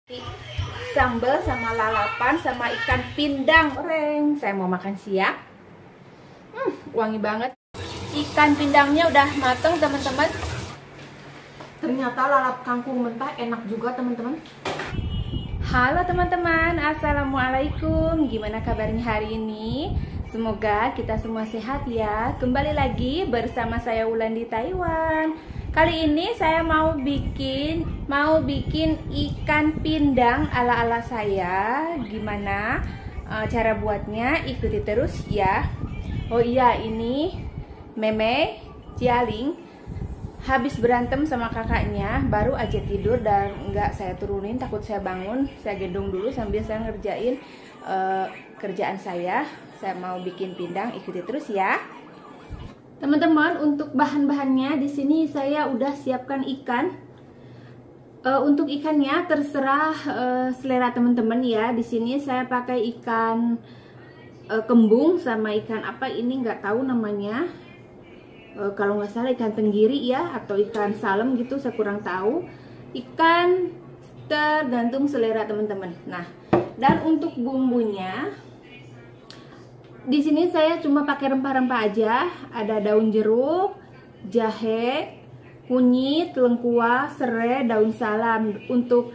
Sambal sama lalapan sama ikan pindang goreng. Saya mau makan siang. Wangi banget. Ikan pindangnya udah mateng, teman-teman. Ternyata lalap kangkung mentah enak juga, teman-teman. Halo teman-teman, assalamualaikum. Gimana kabarnya hari ini? Semoga kita semua sehat ya. Kembali lagi bersama saya Wulan di Taiwan. Kali ini saya mau bikin ikan pindang ala-ala saya. Gimana cara buatnya? Ikuti terus ya. Oh iya, ini Meme Jialing habis berantem sama kakaknya, baru aja tidur dan nggak saya turunin, takut saya bangun. Saya gendong dulu sambil saya ngerjain kerjaan saya. Saya mau bikin pindang, ikuti terus ya. Teman-teman, untuk bahan-bahannya di sini saya udah siapkan ikan. Untuk ikannya terserah selera teman-teman ya. Di sini saya pakai ikan kembung sama ikan apa ini nggak tahu namanya. Kalau nggak salah ikan tenggiri ya, atau ikan salem gitu, saya kurang tahu. Ikan tergantung selera teman-teman. Nah, dan untuk bumbunya di sini saya cuma pakai rempah-rempah aja. Ada daun jeruk, jahe, kunyit, lengkuas, serai, daun salam. Untuk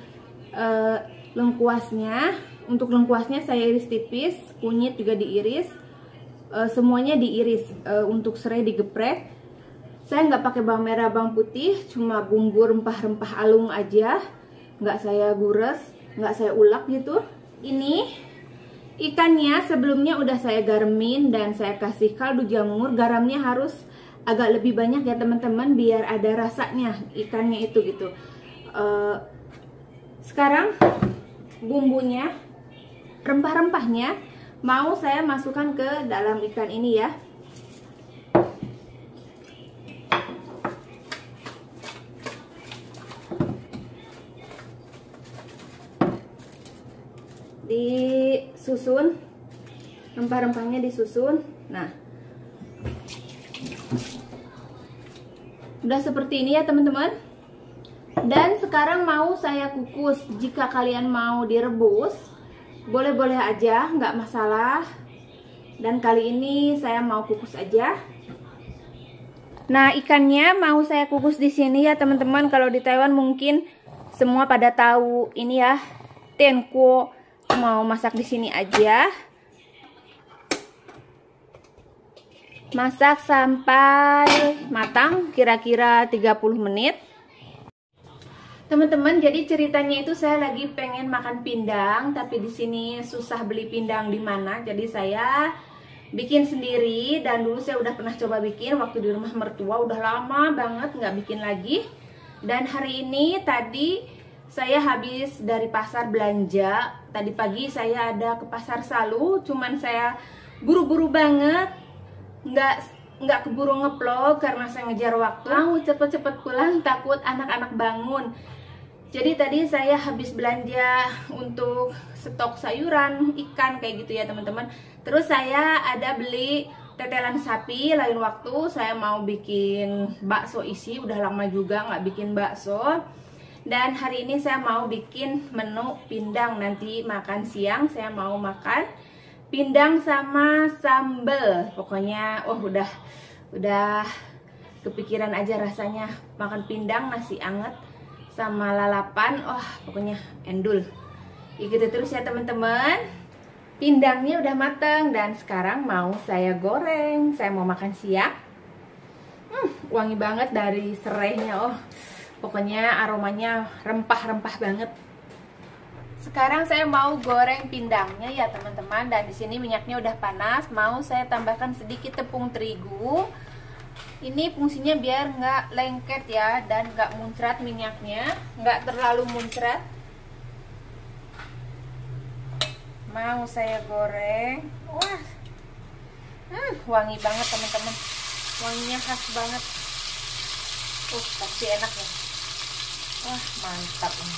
lengkuasnya saya iris tipis, kunyit juga diiris, semuanya diiris. Untuk serai digeprek. Saya nggak pakai bawang merah, bawang putih, cuma bumbu rempah-rempah alung aja. Nggak saya gures, nggak saya ulek gitu. Ini ikannya sebelumnya udah saya garemin dan saya kasih kaldu jamur. Garamnya harus agak lebih banyak ya teman-teman, biar ada rasanya ikannya itu gitu. Sekarang bumbunya, rempah-rempahnya mau saya masukkan ke dalam ikan ini ya. Disusun, rempah-rempahnya disusun. Nah, udah seperti ini ya teman-teman. Dan sekarang mau saya kukus. Jika kalian mau direbus, boleh-boleh aja, nggak masalah. Dan kali ini saya mau kukus aja. Nah, ikannya mau saya kukus di sini ya teman-teman. Kalau di Taiwan mungkin semua pada tahu ini ya, tenkuo. Mau masak di sini aja. Masak sampai matang, kira-kira 30 menit. Teman-teman, jadi ceritanya itu saya lagi pengen makan pindang, tapi di sini susah beli pindang di mana. Jadi saya bikin sendiri, dan dulu saya udah pernah coba bikin waktu di rumah mertua, udah lama banget nggak bikin lagi. Dan hari ini tadi saya habis dari pasar belanja. Tadi pagi saya ada ke pasar Salu, cuman saya buru-buru banget, nggak keburu ngevlog karena saya ngejar waktu. Mau cepet-cepet pulang, takut anak-anak bangun. Jadi tadi saya habis belanja untuk stok sayuran, ikan kayak gitu ya teman-teman. Terus saya ada beli tetelan sapi. Lain waktu saya mau bikin bakso isi, udah lama juga nggak bikin bakso. Dan hari ini saya mau bikin menu pindang. Nanti makan siang saya mau makan pindang sama sambal. Pokoknya udah kepikiran aja rasanya makan pindang, nasi anget sama lalapan. Pokoknya endul. Ikuti terus ya teman-teman. Pindangnya udah mateng dan sekarang mau saya goreng. Saya mau makan siang. Wangi banget dari serainya. Pokoknya aromanya rempah-rempah banget. Sekarang saya mau goreng pindangnya ya teman-teman. Dan di sini minyaknya udah panas. Mau saya tambahkan sedikit tepung terigu. Ini fungsinya biar nggak lengket ya, dan nggak muncrat minyaknya, nggak terlalu muncrat. Mau saya goreng. Wah, wangi banget teman-teman. Wanginya khas banget. Pasti enak ya. Wah, mantap ini.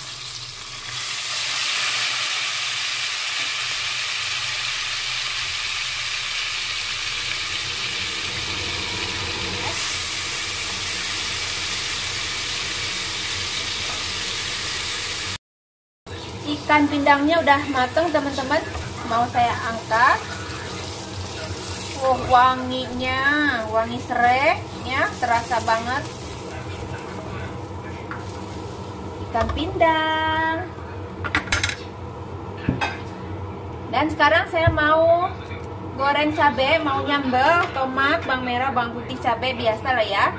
ikan pindangnya udah mateng teman-teman. Mau saya angkat. Wanginya, wangi serainya terasa banget. Ikan pindang. Dan sekarang saya mau goreng cabai, mau nyambel tomat, bawang merah, bawang putih, cabai biasa lah ya.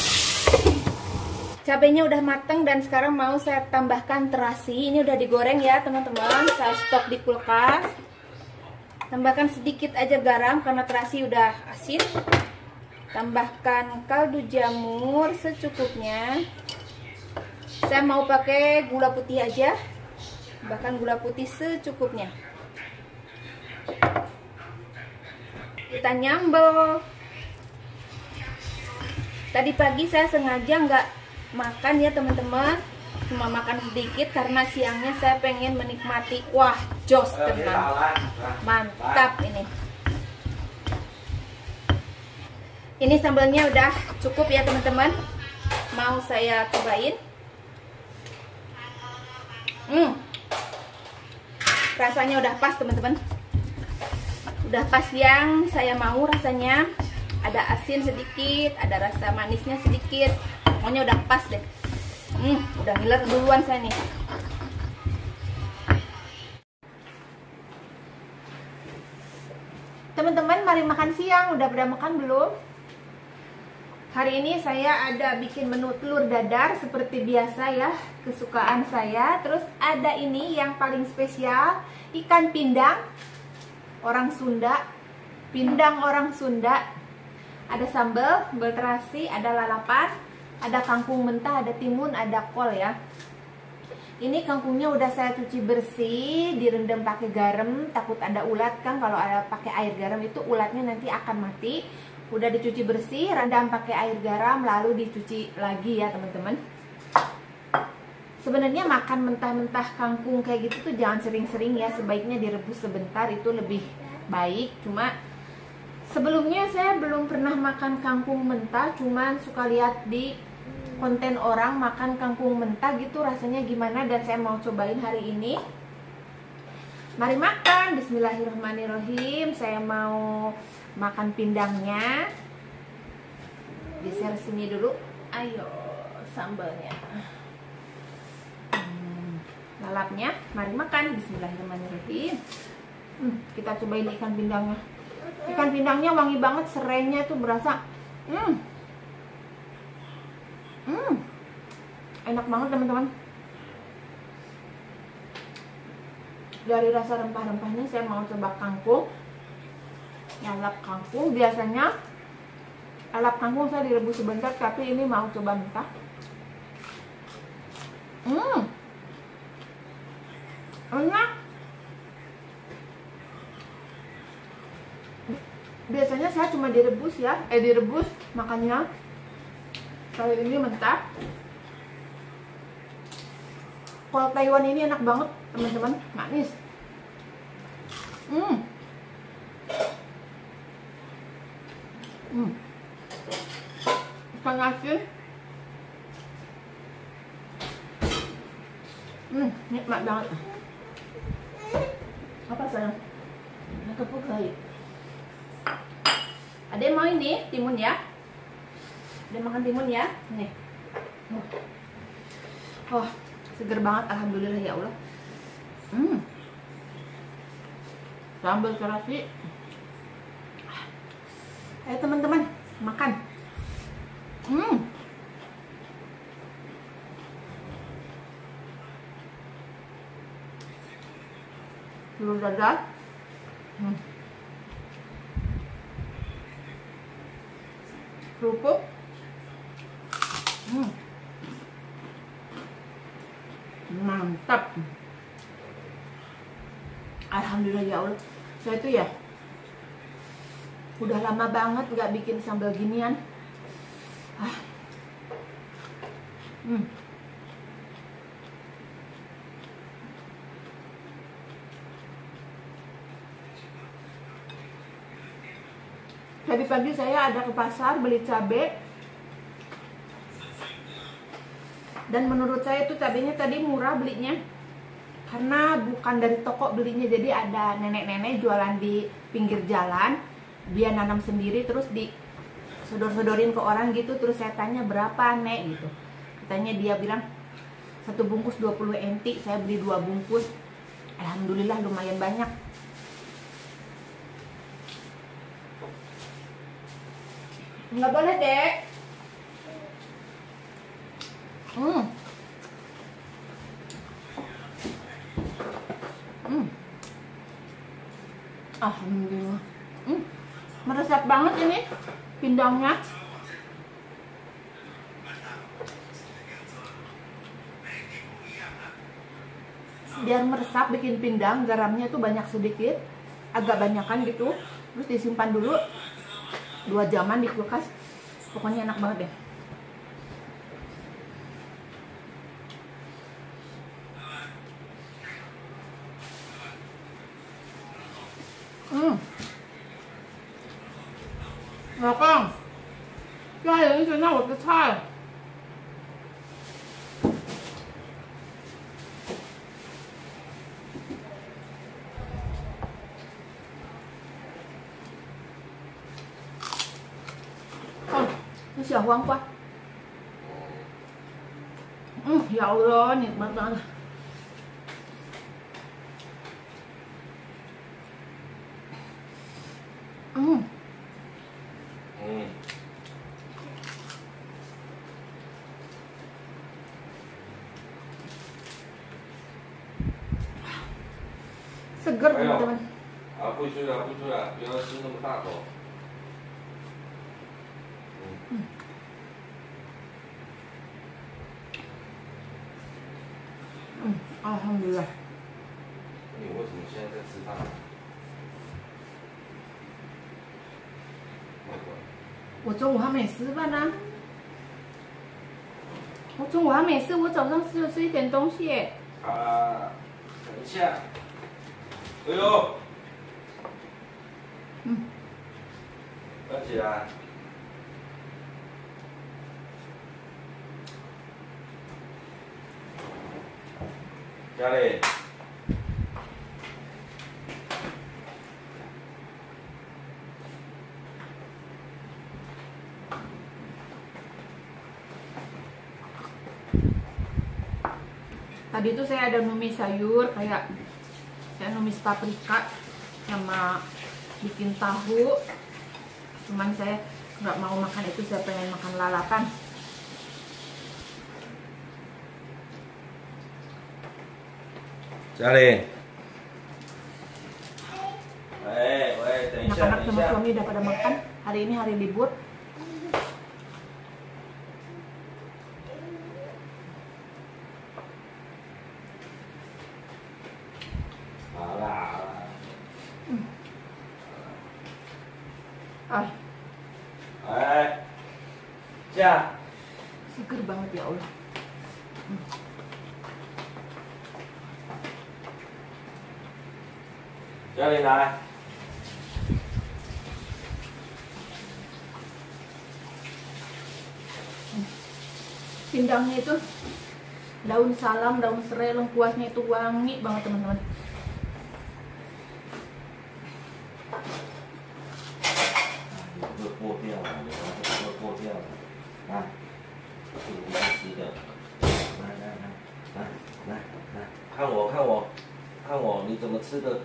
Cabainya udah mateng dan sekarang mau saya tambahkan terasi. Ini udah digoreng ya teman-teman. Saya stok di kulkas. Tambahkan sedikit aja garam karena terasi udah asin. Tambahkan kaldu jamur secukupnya. Saya mau pakai gula putih aja. Tambahkan gula putih secukupnya. Kita nyambel. Tadi pagi saya sengaja nggak makan ya teman-teman, cuma makan sedikit karena siangnya saya pengen menikmati. Wah, jos teman, mantap ini. Ini sambalnya udah cukup ya teman-teman. Mau saya cobain. Rasanya udah pas teman-teman. Udah pas yang saya mau rasanya. Ada asin sedikit, ada rasa manisnya sedikit. Pokoknya udah pas deh. Udah ngiler duluan saya nih. Teman-teman, mari makan siang. Udah pada makan belum? Hari ini saya ada bikin menu telur dadar seperti biasa ya, kesukaan saya. Terus ada ini yang paling spesial, ikan pindang orang Sunda. Pindang orang Sunda. Ada sambal terasi, ada lalapan, ada kangkung mentah, ada timun, ada kol ya. Ini kangkungnya udah saya cuci bersih, direndam pakai garam, takut ada ulat kan, kalau ada pakai air garam itu ulatnya nanti akan mati. Udah dicuci bersih, rendam pakai air garam, lalu dicuci lagi ya teman-teman. Sebenarnya makan mentah-mentah kangkung kayak gitu tuh jangan sering-sering ya, sebaiknya direbus sebentar itu lebih baik. Cuma sebelumnya saya belum pernah makan kangkung mentah, cuman suka lihat di konten orang makan kangkung mentah gitu rasanya gimana, dan saya mau cobain hari ini. Mari makan, bismillahirrahmanirrahim. Saya mau makan pindangnya. Geser sini dulu. Ayo, sambalnya. Lalapnya, mari makan, bismillahirrahmanirrahim. Kita cobain ikan pindangnya. Ikan pindangnya wangi banget, serainya tuh berasa. Enak banget teman-teman. Dari rasa rempah-rempahnya saya mau coba kangkung. Lalap kangkung, biasanya lalap kangkung saya direbus sebentar, tapi ini mau coba mentah. Enak. Biasanya saya cuma direbus ya, direbus makannya. Kali ini mentah. Kol Taiwan ini enak banget teman-teman, manis. Ikan asin. Nikmat banget. Apa sayang? Nakapuk kali. Ada yang mau ini timun ya? Ada yang makan timun ya? Nih. Oh, seger banget, alhamdulillah ya Allah. Sambal terasi. Ayo teman-teman, makan. Telur dadar. Kerupuk. Mantap. Alhamdulillah ya Allah. Saya tuh ya udah lama banget nggak bikin sambal ginian. Tadi pagi saya ada ke pasar beli cabai, dan menurut saya tuh cabainya tadi murah belinya. karena bukan dari toko belinya, jadi ada nenek-nenek jualan di pinggir jalan, dia nanam sendiri terus disodor-sodorin ke orang gitu. Terus saya tanya berapa nek gitu, katanya dia bilang 1 bungkus 20 NT. Saya beli 2 bungkus, alhamdulillah lumayan banyak. Nggak boleh dek. Alhamdulillah. Meresap banget ini pindangnya. Biar meresap bikin pindang, garamnya tuh banyak sedikit, agak banyakan gitu. Terus disimpan dulu 2 jaman di kulkas. Pokoknya enak banget deh.老公，家人选到我的菜。哦，这小黄瓜。有咯，你慢慢的。seger teman-teman. 不吃了，不吃了，不要吃那么大口。 Alhamdulillah. 你为什么现在在吃饭？ 我中午还没吃饭呢。我中午还没吃，我早上只有吃一点东西耶。 等一下。哎呦。站起来。家里。 Tadi tuh saya ada numis sayur, kayak saya numis paprika sama bikin tahu. Cuman saya nggak mau makan itu, saya pengen makan lalapan. Charlie. Tanya. Anak-anak sama suami udah pada makan. Hari ini hari libur. Seger banget ya Allah. Charlie 来。 Pindangnya itu daun salam, daun serai, lengkuasnya itu wangi banget teman-teman. 看我，你怎么吃的？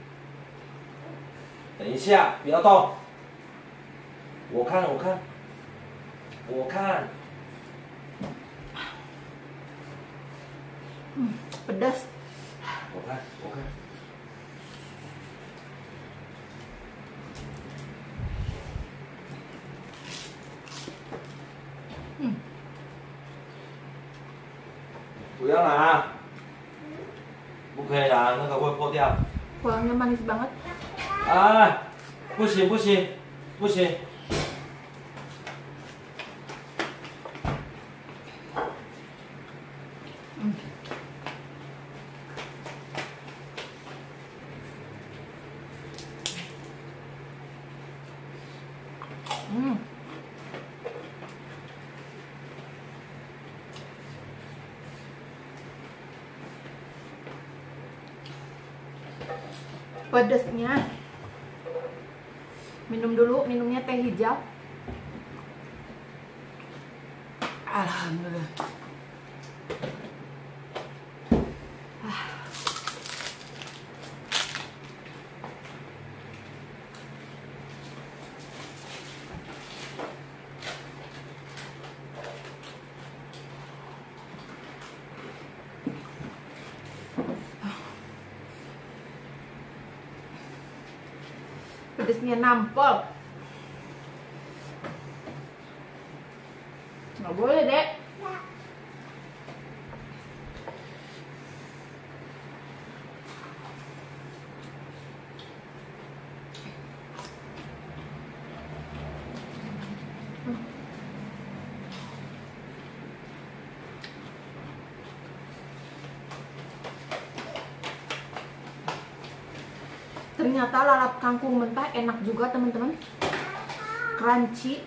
等一下，不要动。我看。 Pedas. 我看。不要拿，不可以拿，那个会破掉。 Kulangnya manis banget. 不行。 Pedesnya. Minum dulu, minumnya teh hijau. Alhamdulillah. Pedesnya nampol. Nggak boleh, Dek. Ternyata lalap kangkung mentah enak juga, teman-teman. Crunchy.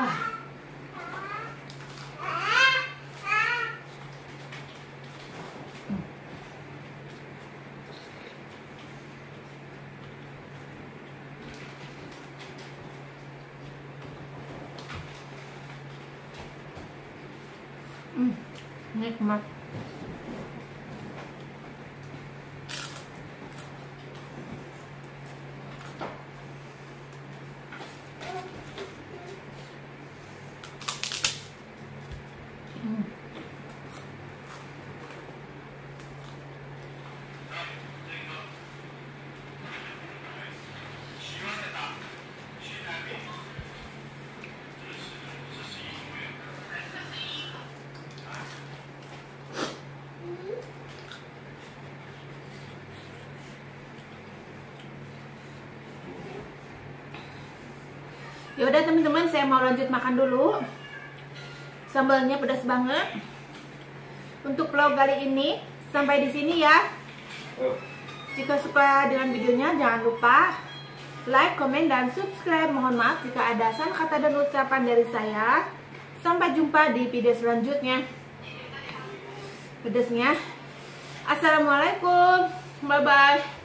Nikmat. Ya udah teman-teman, saya mau lanjut makan dulu. Sambalnya pedas banget. Untuk vlog kali ini sampai di sini ya. Jika suka dengan videonya jangan lupa like, komen, dan subscribe. Mohon maaf jika ada salah kata dan ucapan dari saya. Sampai jumpa di video selanjutnya. Pedasnya. Assalamualaikum. Bye bye.